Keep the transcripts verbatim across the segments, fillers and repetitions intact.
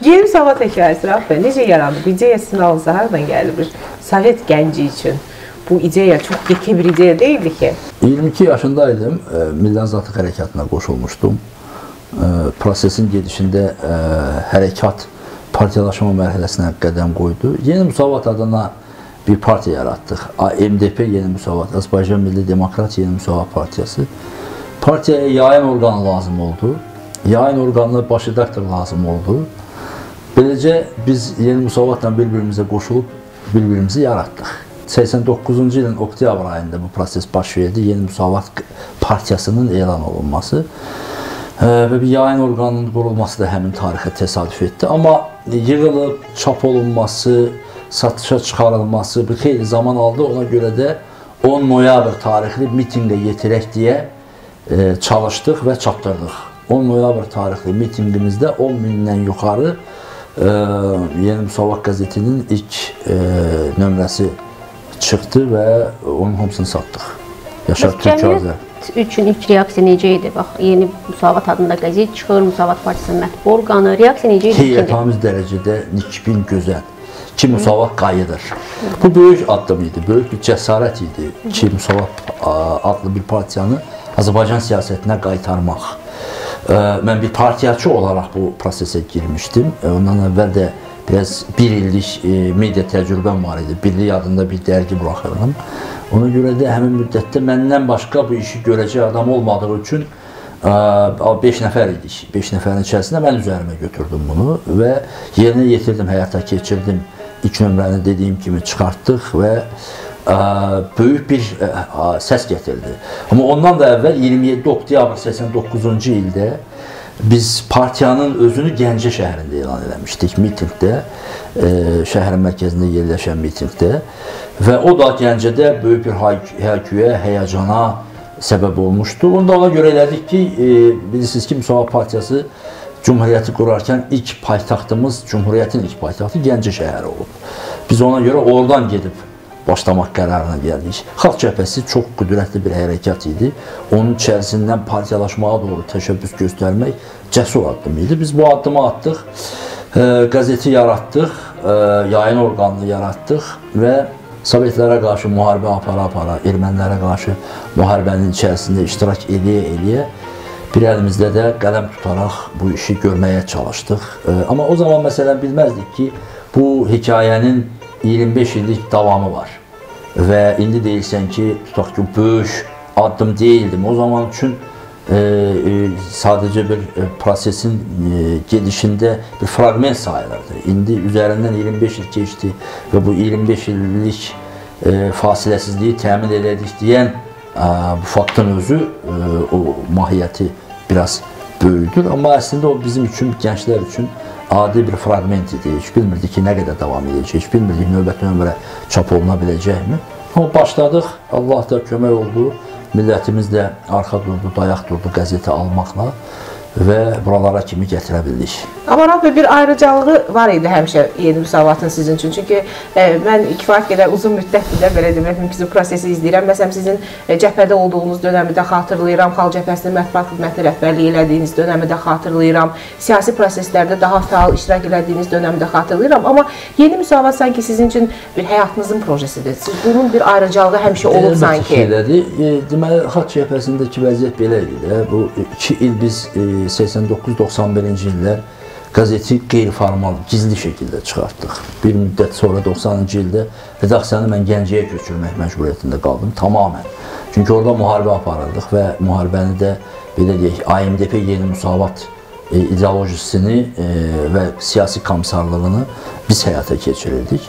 Yeni Müsavat hekayəsi Rauf bəy necə yarandı? Bu ideya sizin ağzınıza haradan gəldi? Bir Sovet gənci üçün bu ideya çox yekə bir ideya deyildi ki. iyirmi iki yaşındaydım, Milli Azadlıq Hərəkatına qoşulmuşdum. Prosesin gedişində hərəkat partiyalaşma mərhələsinə qədəm qoydu. Yeni Müsavat adına bir partiya yaratdıq. M D P Yeni Müsavat, Azərbaycan Milli Demokrat Yeni Müsavat Partiyası. Partiyaya yayın orqanı lazım oldu. Yayın orqanına baş redaktor lazım oldu. Beləcə biz Yeni Müsavatla bir-birimizə qoşulub bir-birimizi yaratdıq. səksən doqquzuncu ilin oktyabr ayında bu proses baş verdi. Yeni Müsavat Partiyasının elan olunması və bir yayın orqanının qurulması da həmin tarixə təsadüf etdi. Amma yığılıb, çap olunması, satışa çıxarılması bir xeyli zaman aldı. Ona görə də on noyabr tarixli mitinqə yetirək deyə e, çalışdıq və çatdırdıq. on noyabr tarixli mitinqimizdə on mindən yuxarı e, Yeni Müsavat qəzetinin ilk e, nömrəsi çıxdı və onun hamısını satdıq. Yaşar Türkazə. Üçün ilk reaksiya necə idi? Bax, Yeni Müsavat adında qəzet çıxır, Müsavat Partisinin mətbu orqanı. Reaksiya necə idi? Heyyətamiz dərəcədə nikbin gözəl. Ki Müsavat qayıdır. Bu böyük addım idi, böyük bir cəsarət idi ki Müsavat adlı bir partiyanı Azərbaycan siyasətinə qaytarmaq. Mən bir partiyaçı olaraq bu prosesə girmişdim. Ondan əvvəl də biraz bir illik media təcrübəm var idi. Birlik adında bir dərgi buraxırdım. Ona görə də həmin müddətdə məndən başqa bu işi görəcək adam olmadığı üçün beş nəfər idik. beş nəfərin içərisində mən üzərimə götürdüm bunu və yerinə yetirdim, həyata keçirdim. İlk nömrəni dediyim kimi çıxartdıq və böyük bir səs gətirdi. Amma ondan da əvvəl iyirmi yeddi oktyabr səksən doqquzuncu ildə biz partiyanın özünü Gəncə şəhərində elan eləmişdik, mitingdə, şəhərin mərkəzində yerləşən mitingdə və o da Gəncədə böyük bir həyküyə, həyəcana səbəb olmuşdu. Onu da ona görə elədik ki, bilirsiniz ki, Müsavat Partiyası Cumhuriyyəti qurarkən ilk paytaxtımız, Cumhuriyyətin ilk paytaxtı Gəncə şəhəri olub. Biz ona görə oradan gedib başlamaq qərarına gəldik. Xalq cəbhəsi çox qüdrətli bir hərəkat idi. Onun içərisindən partiyalaşmağa doğru təşəbbüs göstərmək cəsur addım idi. Biz bu addımı atdıq, qəzeti yaratdıq, yayın orqanını yaratdıq və Sovetlərə qarşı müharibə apara-apara, ermənilərə qarşı müharibənin içərisində iştirak eləyə-eləyə bir əlimizdə də qələm tutaraq bu işi görməyə çalışdıq. Amma o zaman məsələn bilməzdik ki, bu hekayənin iyirmi beş illik davamı var və indi deyilsən ki, tutaq ki, böyük addım deyildim. O zaman üçün e, e, sadəcə bir e, prosesin e, gedişində bir fragment sayılırdı. İndi üzərindən iyirmi beş il keçdi və bu iyirmi beş illik e, fasiləsizliyi təmin elədik deyən e, bu faktın özü e, o mahiyyəti biraz böyüdür. Amma əslində o bizim üçün, gənclər üçün adi bir fragment idi. Heç bilmirdik ki, nə qədər davam edəcək, heç bilmirdik növbəti nömrə çap oluna biləcəkmi. Amma başladıq, Allah da kömək oldu, millətimiz də arxa durdu, dayaq durdu qəzeti almaqla və buralara kimi gətirə bildik. Amma Rauf bəy, bir ayrıcalığı var idi həmişə Yeni Müsavatın sizin üçün. Çünki e, mən kifayət qədər uzun müddətdir də belə demək mümkün prosesi izləyirəm. Məsələn, sizin e, cəbhədə olduğunuz dönəmi də xatırlayıram, Xalq Cəbhəsinin mətbuat xidmətini rəhbərlik elədiyiniz dönəmi də xatırlayıram, siyasi proseslərdə daha fəal iştirak elədiyiniz dönəmi də xatırlayıram. Amma Yeni Müsavat sanki sizin üçün bir həyatınızın projesidir. Siz bunun bir ayrıcalığı həmişə olub sanki. Elədi. E, deməli, Xalq Cəbhəsindəki vəziyyət belə idi də. Bu iki il biz e, səksən doqquz doxsan birinci illər qəzeti qeyri-formal, gizli şəkildə çıxartdıq. Bir müddət sonra doxsanıncı ildə redaksiyanı mən Gəncəyə köçürmək məcburiyyətində qaldım, tamamən. Çünki orada müharibə aparırdıq və müharibəni də belə deyək, A M D P Yeni Müsavat e, ideolojisini e, və siyasi komissarlığını biz həyata keçirirdik.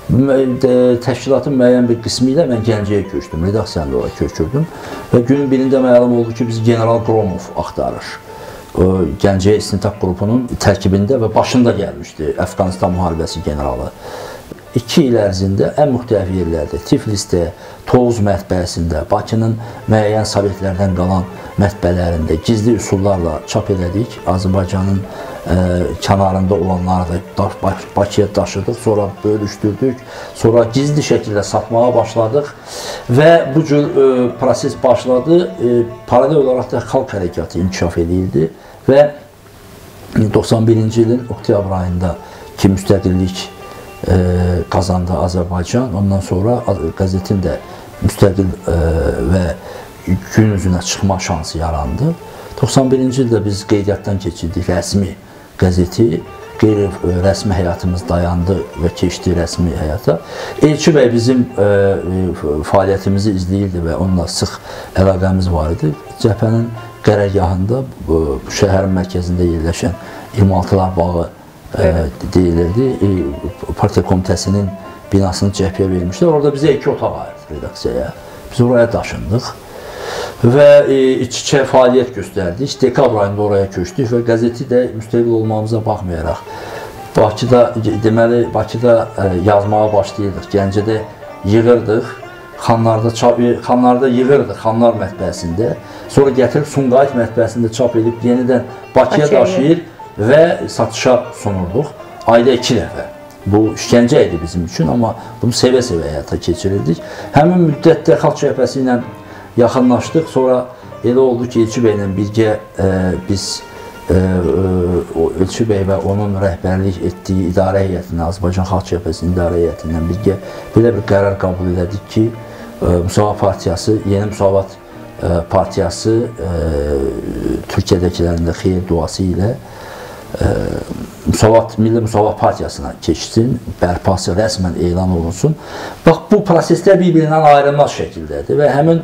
Təşkilatın müəyyən bir qismi ilə mən Gəncəyə köçdüm, redaksiyanı da oraya köçürdüm və günün birində məlum oldu ki, biz General Qromov axtarır. Gəncəyə İstintaq qrupunun tərkibində və başında gəlmişdi Əfqanistan müharibəsi generalı. İki il ərzində ən müxtəlif yerlərdə, Tiflisdə, Tovuz mətbəəsində, Bakının müəyyən sovetlərdən qalan mətbəələrində gizli üsullarla çap elədik. Azərbaycanın e, kənarında olanları da Bakıya daşıdıq, sonra bölüşdürdük, sonra gizli şəkildə satmağa başladıq və bu cür e, proses başladı. E, paralel olaraq da xalq hərəkatı inkişaf edildi və doxsan birinci ilin oktyabr ayında ki müstəqillik e, qazandı Azərbaycan. Ondan sonra qəzetin də müstəqil e, və gün üzünə çıxma şansı yarandı. doxsan birinci ildə biz qeydiyyatdan keçirdik rəsmi qəzeti. Qeyri-rəsmi həyatımız dayandı və keçdi rəsmi həyata. Elçi bəy bizim e, fəaliyyətimizi izləyirdi və onunla sıx əlaqəmiz var idi. Cəbhənin qərargahında bu, bu şəhərin mərkəzində yerləşən iyirmi altılar bağı e, deyilirdi. E, partiya komitəsinin binasını cəbhəyə vermişlər. Orada bizə iki otaq ayırdı redaksiyaya. Biz oraya daşındıq və iç-içə fəaliyyət göstərdik. Dekabr ayında oraya köçdük və qəzeti də müstəqil olmamıza baxmayaraq Bakıda, deməli, Bakıda yazmağa başlayırdıq. Gəncədə yığırdıq, Xanlarda, çap, Xanlarda yığırdıq, Xanlar mətbəəsində. Sonra gətirib Sumqayıt mətbəəsində çap edib yenidən Bakıya daşıyır və satışa sunurduq. Ayda iki dəfə. Bu işgəncə idi bizim üçün, amma bunu sevə-sevə həyata keçirirdik. Həmin müddətdə Xalq Cəbhəsi ilə yaxınlaşdıq. Sonra elə oldu ki, Elçi bəylə birgə e, biz e, e, Elçi bəy və onun rəhbərlik etdiyi idarə heyətini, Azərbaycan Xalq Cəbhəsinin idarə heyətindən birgə belə bir qərar qəbul elədik ki, e, Müsavat Partiyası, yeni Müsavat e, Partiyası e, Türkiyədəkilərin də xeyir duası ilə e, Müsavat, Milli Müsavat Partiyasına keçsin, bərpası rəsmən elan olunsun. Bax, bu proseslər bir-birindən ayrılmaz şəkildədir və həmin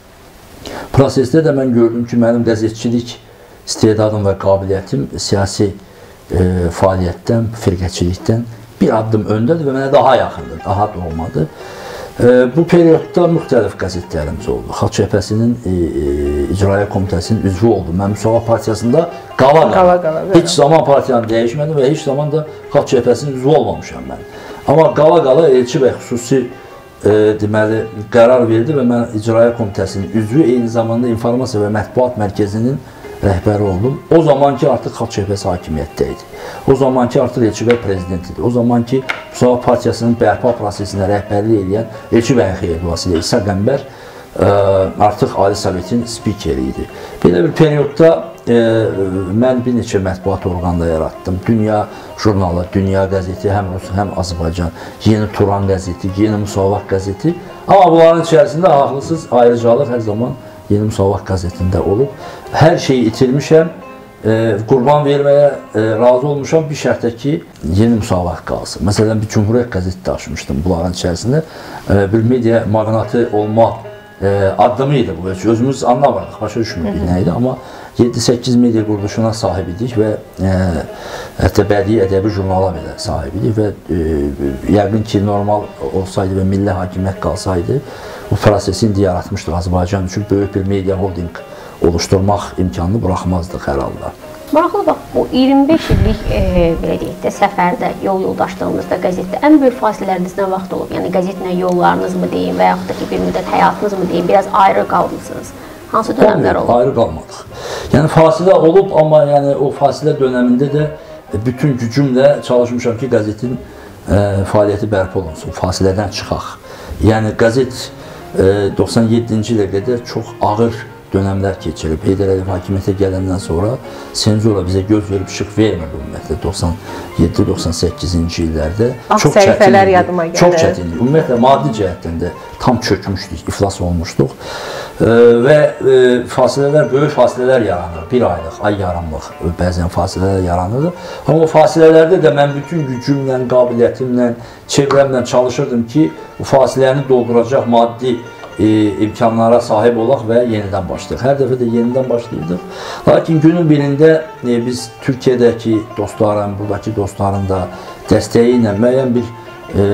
prosesdə də mən gördüm ki, mənim qəzetçilik istedadım və qabiliyyətim siyasi e, fəaliyyətdən, firqəçilikdən bir addım öndədir və mənə daha yaxındır, daha doğmadır. E, bu periyodda müxtəlif qəzetlərimiz oldu. Xalq Cəbhəsinin e, e, İcraiyyə Komitəsinin üzvü oldum. Mən Müsavat Partiyasında qala-qala, heç zaman partiyanı dəyişmədim və heç zaman da Xalq Cəbhəsinin üzvü olmamışam mən. Amma qala-qala Elçi bəy xüsusi E, deməli, qərar verdi və mən İcraiyyə Komitəsinin üzvü, eyni zamanda İnformasiya və Mətbuat Mərkəzinin rəhbəri oldum. O zamanki artıq Xalq Cəbhəsi hakimiyyətdə idi. O zamanki artıq Elçi bəy prezident idi. O zamanki Müsavat Partiyasının bərpa prosesində rəhbərlik edən Elçi bəyin xeyir duası ilə İsa Qəmbər e, artıq Ali Sovetin spikeri idi. Belə bir periyodda e, mən bir neçə mətbuat orqanda yaratdım. Dünya jurnalı, Dünya qəzeti, həm Rus, həm Azərbaycan, Yeni Turan qəzeti, Yeni Müsavat qəzeti. Amma bunların içərisində haqlısız ayrıcalıq hər zaman Yeni Müsavat qəzetində olub. Hər şeyi itirmişəm, e, qurban verməyə e, razı olmuşam bir şərtdə ki, Yeni Müsavat qalsın. Məsələn, bir Cumhuriyyət qəzeti də açmışdım bunların içərisində. E, bir media magnatı olma e, addımı idi bu. Özümüz anlamadıq, başa düşmürdük nə idi, amma yeddi səkkiz media quruluşuna sahib idik və e, hətta bədii ədəbi jurnala belə sahib idik və e, yəqin ki, normal olsaydı və milli hakimiyyət qalsaydı, bu prosesi indi yaratmışdıq. Azərbaycan üçün böyük bir media holding oluşturmaq imkanını buraxmazdıq hər halda. Maraqlı, bax, bu iyirmi beş illik e, belə deyək də, səfərdə, yol yoldaşlığınızda, qəzetdə ən böyük fasilələriniz nə vaxt olub? Yəni, qəzetlə yollarınız mı deyim və yaxud da ki, bir müddət həyatınız mı deyim, biraz ayrı qalmışsınız? Hansı dönəmlər olub? Ayrı qalmadıq. Yəni, fasilə olub, amma yəni, o fasilə dönəmində də bütün gücümlə çalışmışam ki, qəzetin e, fəaliyyəti bərpa olunsun, fasilədən çıxaq. Yəni, qəzet e, doxsan yeddinci ilə qədər çox ağır dönəmlər keçirib. Heydər Əliyev hakimiyyətə gələndən sonra senzura bizə göz verib işıq vermirdi ümumiyyətlə doxsan yeddi doxsan səkkizinci illərdə. Çox səhifələr yadıma gəlir. Çox çətinlik. Ümumiyyətlə, maddi cəhətdən də tam çökmüşdük, iflas olmuşduq. E, və e, fasilələr, böyük fasilələr yaranır. Bir aylıq, ay yarımlıq bəzən fasilələr yaranırdı. Amma o fasilələrdə də mən bütün gücümlə, qabiliyyətimlə, çevrəmlə çalışırdım ki, bu fasiləni dolduracaq maddi E, imkanlara sahib olaq və yenidən başlayaq. Hər dəfə də yenidən başlayırdıq. Lakin günün birində e, biz Türkiyədəki dostların, buradakı dostların da dəstəyi ilə müəyyən bir e,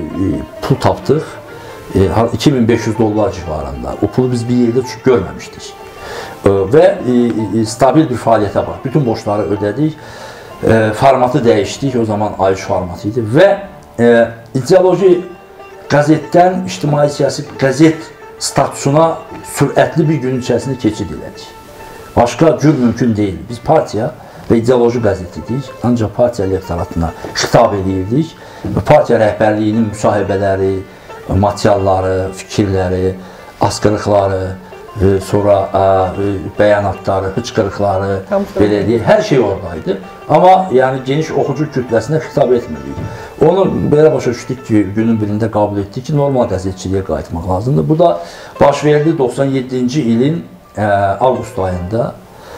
pul tapdıq. E, iki min beş yüz dollar civarında. O pulu biz bir yerdə görməmişdik. E, və e, stabil bir fəaliyyətə bax. Bütün borçları ödədik. E, formatı dəyişdik. O zaman A üç formatı idi. Və e, ideoloji qəzetdən ictimai siyasi qəzet statusuna sürətli bir gün içərisində keçid elədik. Başqa cür mümkün deyil. Biz partiya və ideoloji qəzet idik, ancaq partiya elektoratına xitab edirdik və partiya rəhbərliyinin müsahibələri, materialları, fikirləri, asqırıqları, sonra bəyanatları, hıçqırıqları, belə deyək, hər şey oradaydı. Amma yəni geniş oxucu kütləsinə xitab etmirdik. Onu belə başa düşdük ki, günün birində qəbul etdik ki, normal qəzetçiliyə qayıtmaq lazımdır. Bu da baş verdi doxsan yeddinci ilin avqust ayında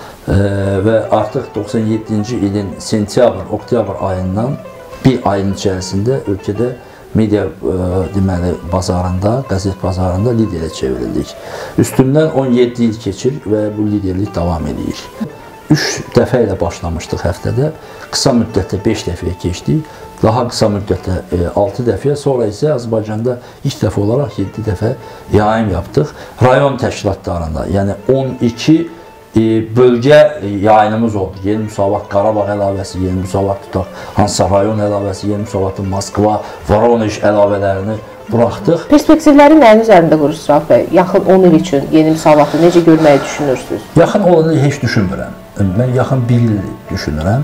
və artıq doxsan yeddinci ilin sentyabr, oktyabr ayından bir ayın içərisində ölkədə media deməli bazarında, qəzet bazarında liderə çevrildik. Üstündən on yeddi il keçir və bu liderlik davam edir. Üç dəfə ilə başlamışdıq həftədə, qısa müddətdə beş dəfəyə keçdik, daha qısa müddətdə altı dəfəyə, sonra isə Azərbaycanda ilk dəfə olaraq yeddi dəfə yayım yapdıq. Rayon təşkilatlarında, yəni on iki bölgə yayınımız oldu. Yeni Müsavat Qarabağ əlavəsi, Yeni Müsavat tutaq, hansısa rayon əlavəsi, Yeni Müsavatın Moskva, Voronej əlavələrini buraxdıq. Perspektivləri nəyin üzərində qurursunuz Rauf bəy? Yaxın on il üçün Yeni Müsavatı necə görməyi düşünürsünüz? Yaxın on il heç düşünmürəm. Mən yaxın bir il düşünürəm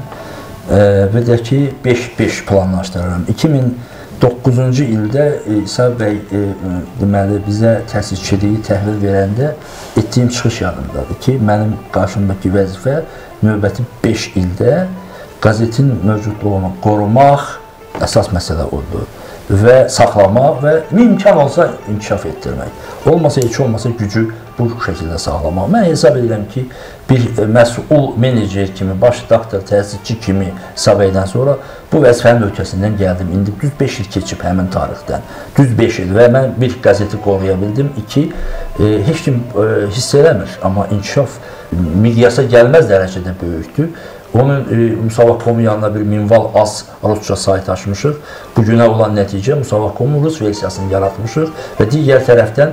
və də ki, beş beş planlaşdırıram. iki min doqquzuncu ildə İsa bəy deməli bizə təsisçiliyi təhvil verəndə etdiyim çıxış yadımdadır ki, mənim qarşımdakı vəzifə növbəti beş ildə qəzetin mövcudluğunu qorumaq əsas məsələ oldu və saxlamaq və imkan olsa inkişaf etdirmək. Olmasa heç olmasa gücü bu şəkildə saxlamaq. Mən hesab edirəm ki, bir məsul menecer kimi, baş redaktor, təsisçi kimi hesab edən sonra bu vəzifənin öhdəsindən gəldim. İndi düz beş il keçib həmin tarixdən. Düz beş il və mən bir qəzeti qoruya bildim. İki, e, heç kim e, hiss eləmir, amma inkişaf miqyasa gəlməz dərəcədə böyükdür. Onun e, Müsavat nöqtə com yanına bir minval az rusca sayt açmışıq. Bugünə olan nəticə Müsavat nöqtə com rus versiyasını yaratmışıq və digər tərəfdən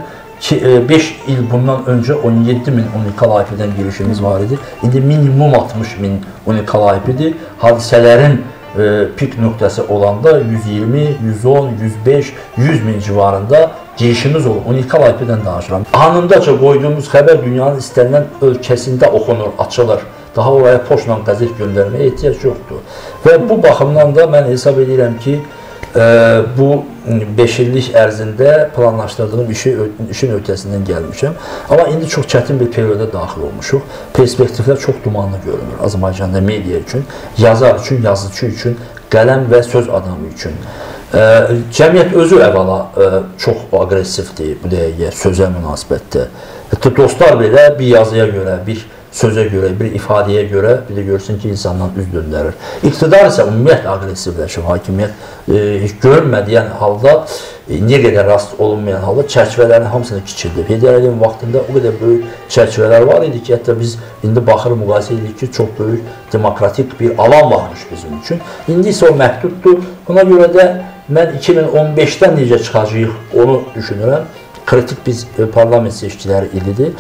beş il bundan öncə on yeddi min unikal I P-dən girişimiz var idi. İndi minimum altmış min unikal I P-dir. Hadisələrin e, pik nöqtəsi olanda yüz iyirmi, yüz on, yüz beş, yüz min civarında girişimiz olur. Unikal I P-dən danışıram. Anındaca qoyduğumuz xəbər dünyanın istənilən ölkəsində oxunur, açılır. Daha oraya poçla qəzet göndərməyə ehtiyac yoxdur. Və bu baxımdan da mən hesab edirəm ki, e, bu beş illik ərzində planlaşdırdığım işi, işin öhdəsindən gəlmişəm. Amma indi çox çətin bir perioda daxil olmuşuq. Perspektivlər çox dumanlı görünür Azərbaycanda media üçün, yazar üçün, yazıcı üçün, qələm və söz adamı üçün. E, cəmiyyət özü əvvəla e, çox aqressivdir bu dəqiqə sözə münasibətdə. Hətta dostlar belə bir yazıya görə, bir sözə görə, bir ifadəyə görə bir də görsün ki, insandan üz döndərir. İqtidar isə ümumiyyətlə aqressivləşir, hakimiyyət e, heç görünmədiyən halda, e, nə qədər rast olunmayan halda çərçivələrin hamısını kiçildir. Federalin vaxtında o qədər böyük çərçivələr var idi ki, hətta biz indi baxır müqayisə edirik ki, çox böyük demokratik bir alan varmış bizim üçün. İndi isə o məhduddur. Buna görə də mən iki min on beşdən necə çıxacağıq onu düşünürəm. Kritik biz e, parlament seçkiləri ilidir.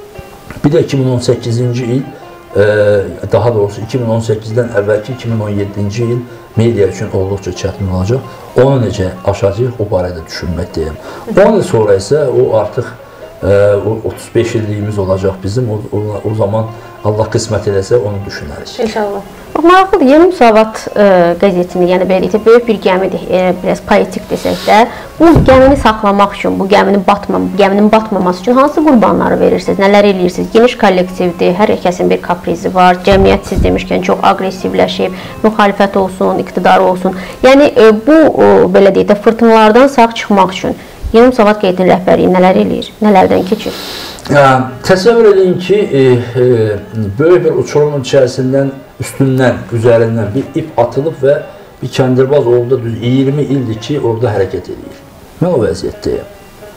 Bir də iki min on səkkizinci il, daha doğrusu iki min on səkkizdən əvvəlki iki min on yeddinci il media üçün olduqca çətin olacaq. Onu necə aşacaq, o barədə düşünməkdəyim. on il sonra isə o artıq otuz beş illiyimiz olacaq bizim. O, o, o zaman Allah qismət eləsə onu düşünərik. İnşallah. Maraqlıdır, Yeni Müsavat e, qəzetini, yəni belə deyək, böyük bir gəmidir, e, biraz politik desək də, bu gəmini saxlamaq üçün, bu gəminin, batmam, gəminin batmaması üçün hansı qurbanları verirsiniz, nələr eləyirsiniz? Geniş kollektivdir, hər kəsin bir kaprizi var, cəmiyyət siz demişkən çox aqressivləşib, müxalifət olsun, iqtidar olsun. Yəni e, bu, o, belə deyək də, fırtınalardan sağ çıxmaq üçün Yeni Müsavat qəzetinin rəhbərliyi nələr eləyir, nələrdən keçir? Ya, təsəvvür edin ki, e, e, böyük bir uçurumun içərisindən, üstündən, üzərindən bir ip atılıb və bir kəndirbaz orada düz iyirmi ildir ki, orada hərəkət edir. Mən o vəziyyətdəyim.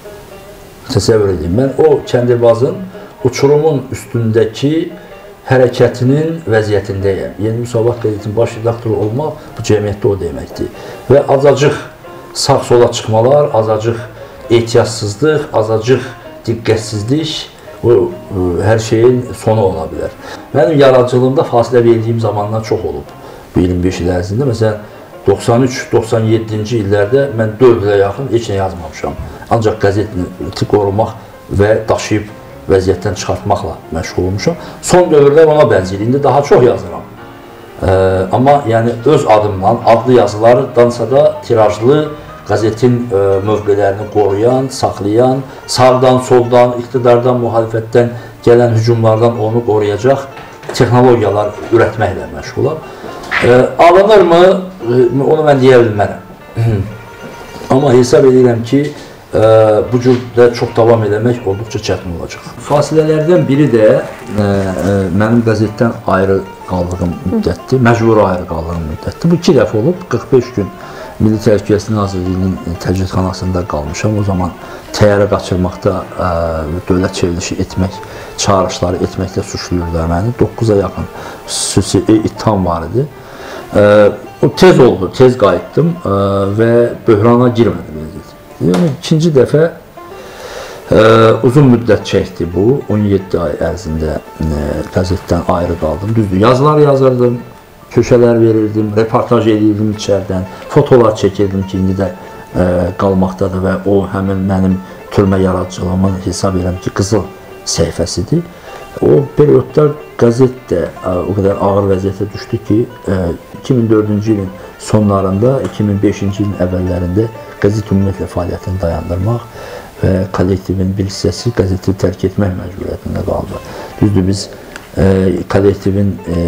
Təsəvvür edin, mən o kəndirbazın uçurumun üstündəki hərəkətinin vəziyyətindəyəm. Yeni Müsavat qəzetinin baş redaktoru olmaq bu cəmiyyətdə o deməkdir. Və azacıq sağ-sola çıxmalar, azacıq ehtiyatsızlıq, azacıq diqqətsizlik bu hər şeyin sonu ola bilər. Mənim yaradıcılığımda fasilə verdiyim zamanlar çox olub bu iyirmi beş il ərzində. Məsələn, doxsan üç doxsan yeddinci illərdə mən dörd ilə yaxın heç nə yazmamışam. Ancaq qəzeti qorumaq və daşıyıb vəziyyətdən çıxartmaqla məşğul olmuşam. Son dövrdə ona bənzəyir. İndi daha çox yazıram. Ee, amma yəni öz adımdan, adlı yazılardansa da tirajlı, qəzetin e, mövqelərini qoruyan, saxlayan, sağdan, soldan, iqtidardan, mühalifətdən gələn hücumlardan onu qoruyacaq texnologiyalar ürətməklə məşğulam. E, alınırmı? E, onu mən deyə bilmərəm. Amma hesab edirəm ki, e, bu cürdə çox davam eləmək olduqca çətin olacaq. Fasilələrdən biri də e, e, mənim qəzetdən ayrı qaldığım müddətdir, məcburi ayrı qaldığım müddətdir. Bu iki dəfə olub, qırx beş gün Milli Təhlükəsizlik Nazirliyinin təcridxanasında qalmışam. O zaman təyyarə qaçırmaqda ə, dövlət çevrilişi etmək, çağırışları etməkdə suçluyurlar məni. doqquza yaxın xüsusi ittiham var idi. Ə, o tez oldu, tez qayıtdım ə, və böhrana girmədim. Yəni, ikinci dəfə ə, uzun müddət çəkdi bu. on yeddi ay ərzində ə, qəzetdən ayrı qaldım. Düzdür, yazılar yazırdım. Köşələr verirdim, reportaj edirdim içərdən, fotolar çəkirdim ki, indi də e, qalmaqdadır və o həmin mənim türmə yaradıcılığımın hesab edirəm ki, qızıl səhifəsidir. O periodda qəzet də e, o qədər ağır vəziyyətə düşdü ki, e, iki min dördüncü ilin sonlarında, iki min beşinci ilin əvvəllərində qəzet ümumiyyətlə fəaliyyətini dayandırmaq və kollektivin bir hissəsi qəzeti tərk etmək məcburiyyətində qaldı. Düzdür, biz E, kollektivin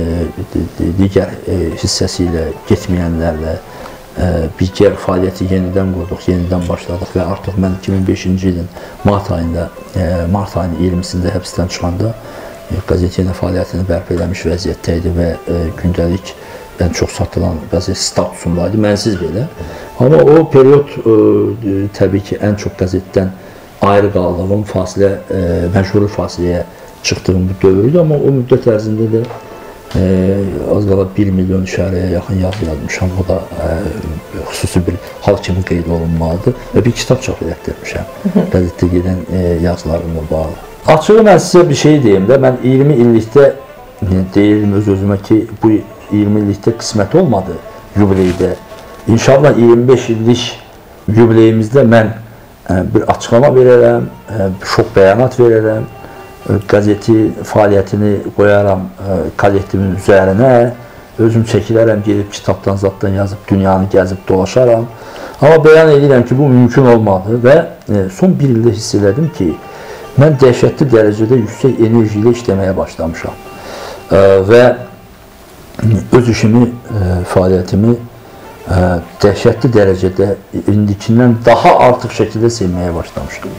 e, digər e, hissəsi ilə getməyənlərlə e, digər fəaliyyəti yenidən qurduq, yenidən başladıq və artıq mən iki min beşinci ilin mart ayında, e, mart ayının iyirmisində həbsdən çıxanda e, qəzet yenə fəaliyyətini bərpa eləmiş vəziyyətdə idi və e, gündəlik ən çox satılan qəzet statusundaydı, mənsiz belə. Amma o period e, təbii ki, ən çox qəzetdən ayrı qaldığım fasilə, e, məcburi fasiləyə çıxdığım bir dövrdür, amma o müddət ərzində də e, az qala bir milyon işarəyə yaxın yazı yazmışam. O da e, xüsusi bir hal kimi qeyd olunmalıdır və bir kitab çap elətdirmişəm qəzetdə gedən e, yazılarımla bağlı. Açığı mən sizə bir şey deyim də, mən iyirmi illikdə deyirdim öz-özümə ki, bu iyirmi illikdə qismət olmadı yubileydə. İnşallah iyirmi beş illik yubileyimizdə mən e, bir açıqlama verərəm, e, şok bəyanat verərəm, qəzeti fəaliyyətini qoyaram e, kollektivin üzərinə, özüm çəkilərəm, gedib kitabdan, zaddan yazıb, dünyanı gəzib dolaşaram. Amma bəyan edirəm ki, bu mümkün olmadı və e, son bir ildə hiss elədim ki, mən dəhşətli dərəcədə yüksək enerji ilə işləməyə başlamışam e, və öz işimi, e, fəaliyyətimi e, dəhşətli dərəcədə indikindən daha artıq şəkildə sevməyə başlamışam.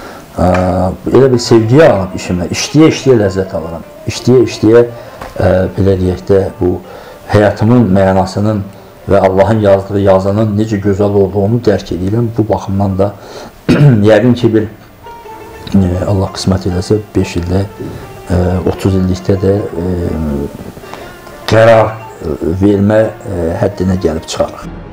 Elə bir sevgiyə alıb işimə, işləyə-işləyə ləzzət alıram. İşləyə-işləyə, belə deyək də, bu həyatımın mənasının və Allahın yazdığı yazının necə gözəl olduğunu dərk edirəm. Bu baxımdan da yəqin ki, bir Allah qismət eləsə, beş ildə, otuz illikdə də qərar vermə həddinə gəlib çıxarıq.